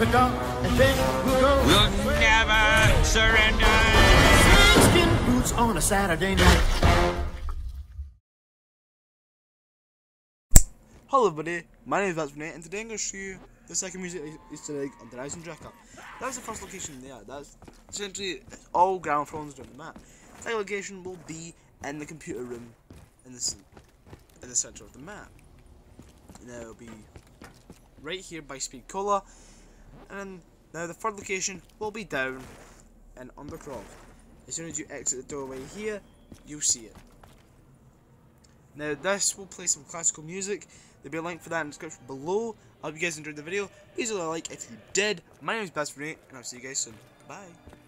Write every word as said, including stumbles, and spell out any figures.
pick up, and then we'll go. We'll never surrender. Skin boots on a Saturday night. Hello everybody, my name is Vatsvinay, and today I'm going to show you the second music Easter egg on the Horizon Jack-Up. That's the first location there. That's essentially all ground floors around the map. The second location will be in the computer room in the in the center of the map. Now it'll be right here by Speed Cola, and now the third location will be down in Undercroft. As soon as you exit the doorway here, you'll see it. Now this will play some classical music. There'll be a link for that in the description below. I hope you guys enjoyed the video. Please leave a like if you did. My name is Best for Nate, and I'll see you guys soon. Bye.